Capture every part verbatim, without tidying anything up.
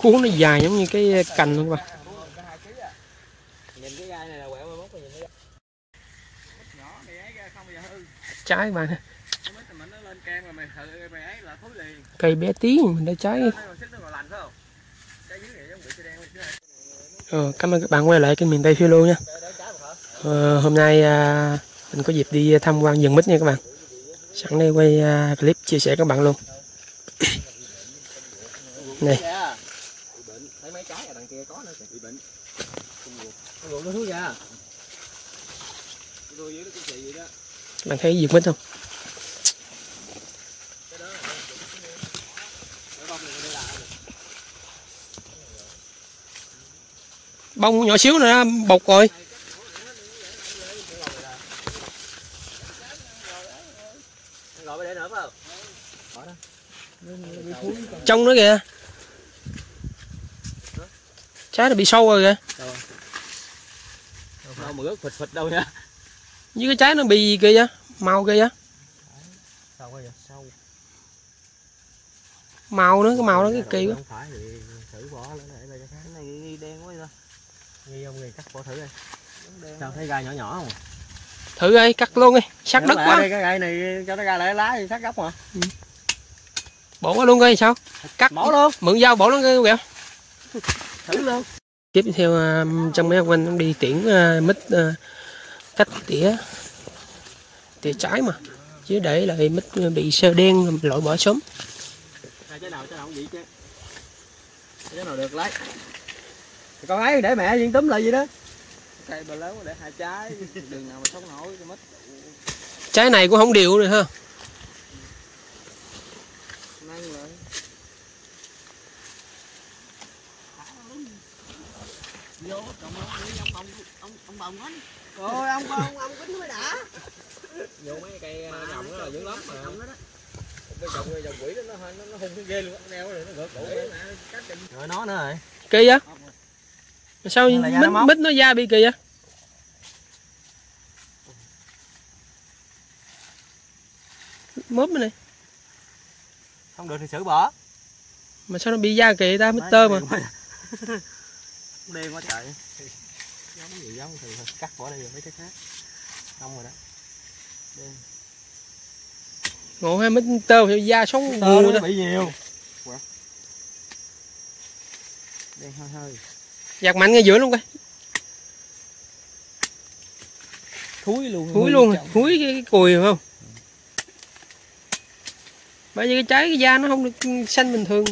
cuốn nó dài giống như cái cành luôn các bạn. Trái các bạn. Cây bé tí mình đã trái. Ờ, cảm ơn các bạn quay lại kênh miền Tây Phiêu Lưu nha. Ờ, hôm nay à, mình có dịp đi tham quan vườn mít nha các bạn. Sẵn đây quay à, clip chia sẻ các bạn luôn. Này. Bạn thấy vườn mít không? Bông nhỏ xíu nữa bột rồi. Trong nữa kìa. Trái nó bị sâu rồi kìa. Đâu mà ướt phịch phịch đâu nha. Với cái trái nó bị gì kìa, màu kìa. Sao vậy? Sâu. Màu nữa, cái màu đó cái kỳ quá. Không phải thì thử bỏ lên để đây cái này nghi đen quá vậy. Nghi không nghi cắt bỏ thử đi. Sao thấy gai nhỏ nhỏ không? Thử đi, cắt luôn đi, sát đất quá. Cái gai này cho nó ra lại lá thì sát gốc mà. Ừ. Bổ qua luôn coi sao? Cắt bỏ luôn. Mượn dao bổ luôn kìa. Thử luôn. Tiếp theo uh, trong mấy ông anh đi tiễn uh, mít uh, cách tỉa tỉa trái mà chứ để lại mít bị sơ đen loại bỏ sớm. Trái nào trái nào cũng vậy chứ. Trái nào được lấy. Con ấy để mẹ viên túm lại gì đó. Cây bà lớn để hai trái, đường nào mà sống nổi cho mít. Trái này cũng không đều nữa ha. Nâng lại. Vô trồng ông ông ông ông bồng á. Rồi ông ông ông kính mới đã. Vô mấy cây trồng đó là dữ lắm mà. Cái trồng cái trồng quỷ đó nó nó nó hung cái ghê luôn, nó đeo rồi nó gỡ cổ cắt rồi nó nữa rồi. Kỳ á. Sao mít mít nó da bị kỳ á? Mớp này. Không được thì xử bỏ. Mà sao nó bị da kỳ ta, mít tơ mà. Đen quá trời. Giống gì giống thì cắt bỏ đi rồi mấy cái khác. Xong rồi đó. Đen. Ngộ ha, mít tơ thì da sống tơ nó bị nhiều. Đen hơi hơi. Giặt mạnh ngay giữa luôn coi. Thúi luôn. Thúi luôn, thúi cái, cái cùi phải không? Bởi vì cái trái cái da nó không được xanh bình thường.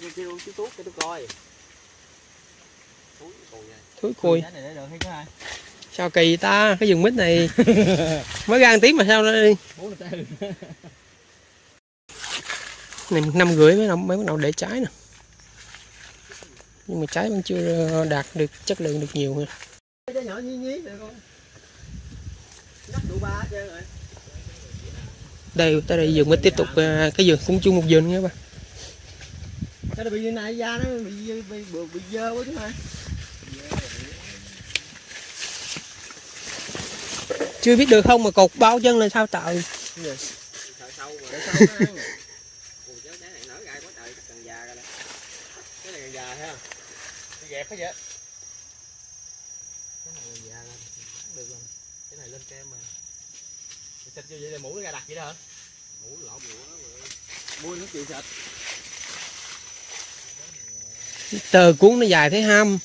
Thúi cùi. Sao kỳ ta, cái vườn mít này mới ra một tiếng mà sao nó đi. Này một năm rưỡi mới mới bắt đầu để trái nè. Nhưng mà trái vẫn chưa đạt được chất lượng được nhiều nha. Đây tới đây vườn mới tiếp tục cái vườn cũng chung một vườn nha các bạn. Cái nó bị này da nó bị bị bị, bị dơ quá chứ hả? Chưa biết được không mà cột bao chân là sao trời. Dẹp hết vậy. Cái này già lên, được rồi. Cái này lên kem mà. Xịt vô vậy là mũ nó ra đặc vậy đó hả? Mũ lộn nhiều quá rồi. Mua nó chịu xịt. Tờ cuốn nó dài thấy ham.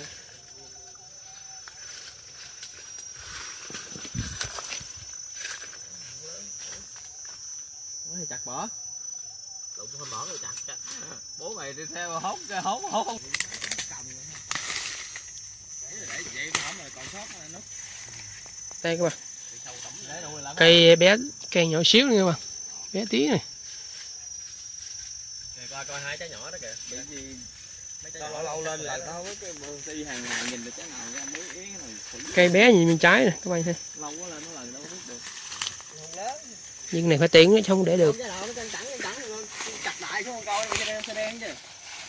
Nó chặt bỏ. Đụng không bỏ rồi chặt. Bố mày đi theo hốt ra hốt hốt không. Đây các bạn. Cây bé, cây nhỏ xíu nữa các bạn. Bé tí này. Coi coi hai trái nhỏ đó kìa. Bị gì lâu lâu lên lại tao với cái ti hàng ngày nhìn được trái nào ra mới ý này. Cây bé gì bên trái nè các bạn thấy. Lâu quá lên nó lần đâu có biết được. Nhưng này phải tiện nó không để được. Cái nào nó căng cẳng căng cẳng luôn. Chặt lại xuống coi cái đen xe đen chứ.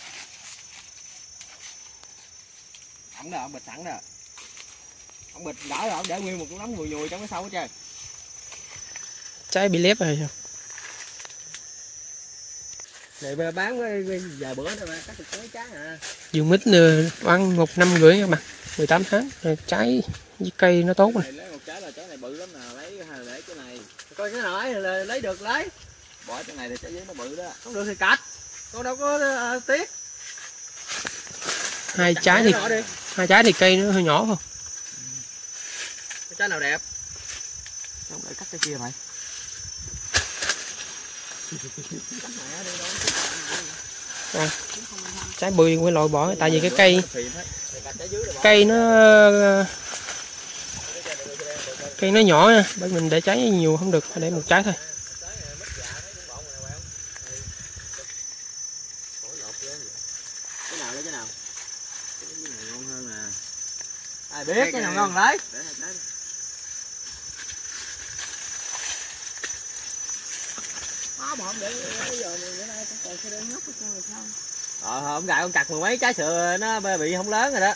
Ổng đó, ổng bịch sẵn đó. Ổng bịch đỡ rồi, ổng để nguyên một cái nắm nhùi nhùi trong cái sau hết trơn. Trái bị lép rồi sao? này bán vài bữa thôi mà cắt được mấy trái à. Vườn mít ăn một năm rưỡi các bạn, mười tám tháng trái với cây nó tốt này. Lấy một trái là trái này bự lắm nè, lấy hay lấy cái này coi cái nào lấy là lấy được lấy, bỏ cái này thì trái giấy nó bự đó, không được thì cắt, con đâu có uh, tiếc. Hai trái thì hai trái thì cây nó hơi nhỏ không? Cái trái nào đẹp không lại cắt cái kia mày. À, trái bưởi phải loại bỏ tại vì cái cây cây nó cây nó nhỏ nha, bởi mình để trái nhiều không được, phải để một trái thôi. Cái nào lấy cái nào? Cái này ngon hơn nè. Ai biết cái nào ngon lấy. Ờ, hôm gài con chặt mười mấy trái sữa nó bị không lớn rồi đó.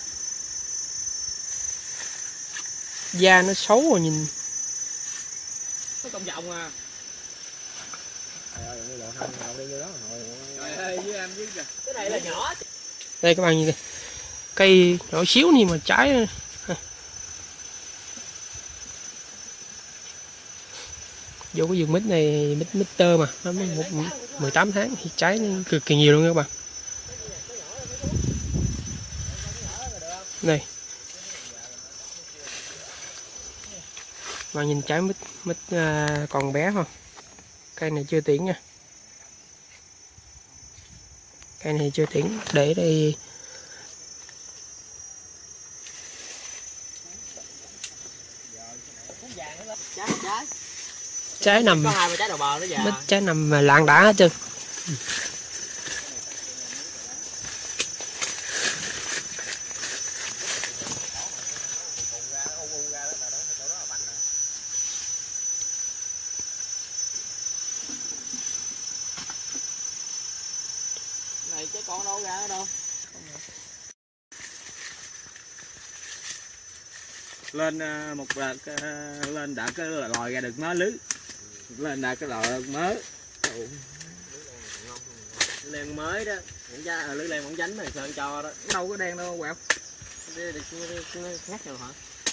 Da nó xấu rồi nhìn. Nó công vòng à. Trời ơi, với em với kìa. Cái này là nhỏ. Đây các bạn nhìn đây. Cây nhỏ xíu nhưng mà trái vô cái vườn mít này mít mít tơ mà nó mới một mười tám tháng thì trái cực kỳ nhiều luôn các bạn. Này bạn nhìn trái mít mít à, còn bé không, cây này chưa tiễn nha, cây này chưa tiễn để đây. Trái trái trái nằm có hai ba trái đầu bò nữa già. mít trái nằm mà lạng đá hết trơn. Này trái con đâu ra đâu. Lên một đợt lên đợt cái lòi ra được nó lưới, lên đợt cái lòi mới len mới đó, những lưới len vẫn dánh này sơn cho đó, đâu có đen đâu quẹo. Ngắt rồi hả?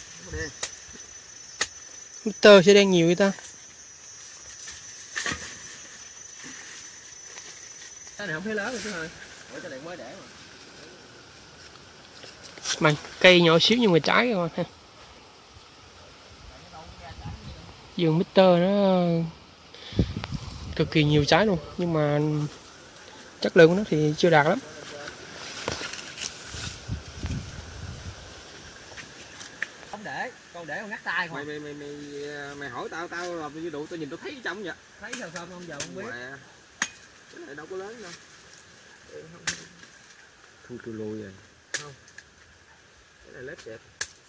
Mít tơ sẽ đen nhiều vậy ta. Cái này không thấy lớn rồi chứ hả? Ủa cái này mới để mà. Mày cây nhỏ xíu nhưng mà trái rồi ha. Vườn mít tơ nó cực kỳ nhiều trái luôn nhưng mà chất lượng của nó thì chưa đạt lắm. Không để, con để con ngắt tay không. Mày mày mày mày, mày hỏi tao tao làm như đủ tao nhìn tao thấy trong vậy. Thấy sao không không giờ không biết. Mẹ. Cái này đâu có lớn đâu. Thu tôi lùi rồi. Không. Cái này lép đẹp.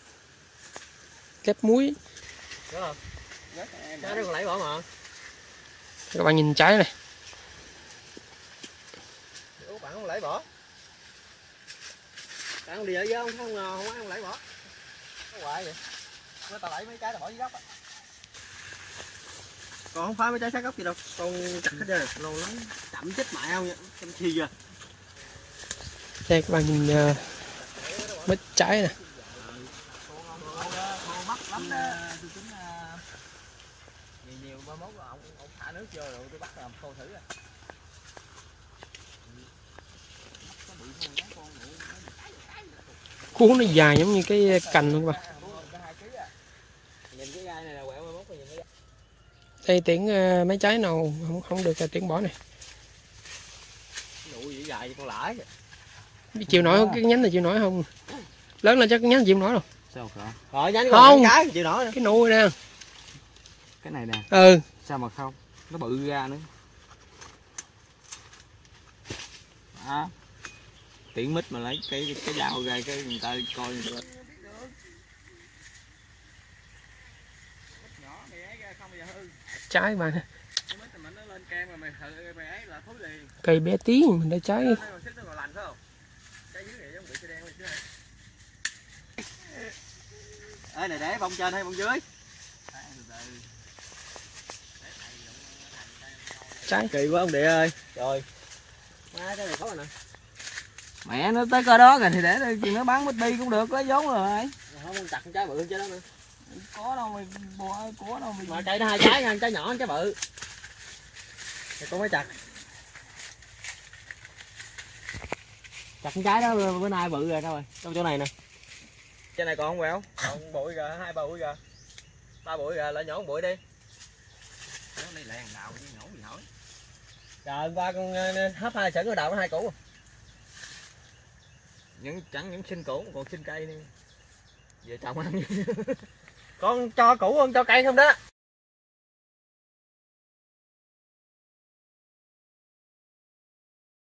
Lép muối. Đúng không? Trái đó còn lấy bỏ mà. Các bạn nhìn trái này. Ủa bạn không lấy bỏ. Bạn không đi ở dưới không không không, không, không lấy bỏ. Nó hoài vậy. Nó tao lấy mấy trái tao bỏ dưới gốc á. Còn không phải mấy trái sát gốc gì đâu, con chặt hết trơn lâu lắm, chậm chết mẹ không vậy, chăm chi giờ. Đây các bạn nhìn uh, mít trái nè. Mắt lắm đó. Tôi tính nhiều nhiều ba mốt ông ông thả nước vô rồi tôi bắt làm khô thử à. Cuốn nó dài giống như cái cành luôn các bạn. Nhìn cái gai này là quẹo ba mốt nhìn cái. Đây tiễn uh, mấy trái nào không không được uh, tiễn bỏ này. Nụ gì dài con lãi. Chịu nổi không? Cái nhánh này chịu nổi không? Lớn lên chắc cái nhánh chịu nổi đâu. Sao hả? Rồi nhánh không cái chịu nổi nữa. Cái nụ nè. Cái này nè. Ừ. Sao mà không? Nó bự ra nữa. Đó. Tiễn mít mà lấy cái cái dao ra cái người ta coi người ta. Trái mà cây bé tí mình đã trái. Ê này để bông trên hay bông dưới? Trái kỳ quá ông địa ơi. Rồi Má cái này có rồi nè. Mẹ nó tới coi đó rồi thì để chuyện nó bán bít bi cũng được, lấy vốn rồi. Không muốn chặt con trái bự chứ đó nữa. Có đâu mày bùa ơi, có đâu mày. Mà cây nó hai trái nha, trái nhỏ trái bự. Thì con mới chặt. Chặt con trái đó bữa nay bự rồi đâu rồi. Trong chỗ này nè. Trên này còn không quẹo? Còn bụi kìa, hai ba bụi kìa. Ba bụi kìa, lại nhỏ một bụi đi. Nó đi lèn đào chứ nhổ gì hỏi. Trời ba con hấp hai sửng ở đào nó hai củ. Những chẳng những sinh củ còn sinh cây đi. Về trồng ăn. Con cho củ hơn cho cây không đó.